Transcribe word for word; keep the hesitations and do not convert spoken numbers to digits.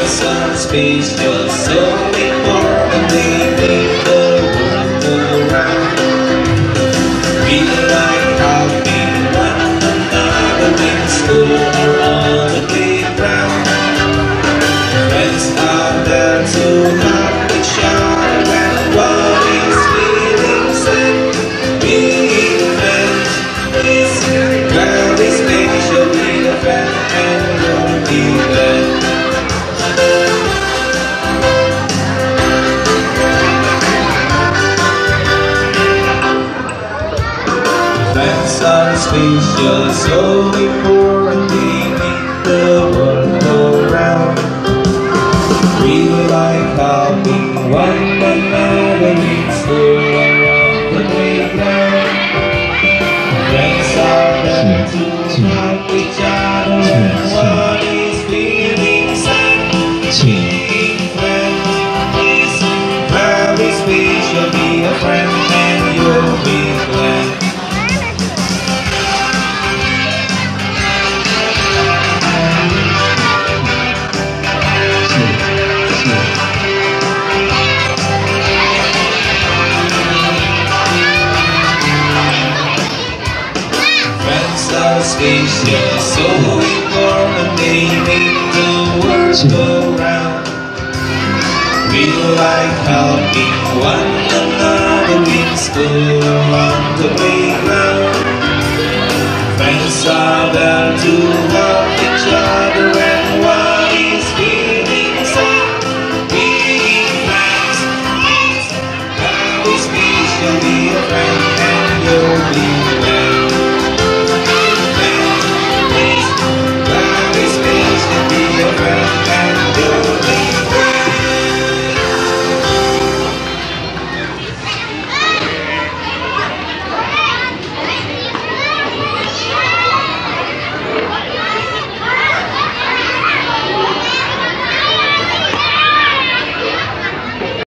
Some space just so important, they make the world go round. We like helping one another in school or on the playground. Friends are there to help each other when one is feeling sad. Being friends is very special. Being a friend and you'll be glad. Friends are special, so important, they make the world go round. We like helping one another in school around the playground. Friends are there to help each other when one is feeling sad. Being friends is very special. Be a friend and you'll be glad. Special, so important, they make the world go round. We like helping one another in school or on the playground. Friends are there to help each other when one is feeling sad. Being friends is very special. Be a friend and you'll be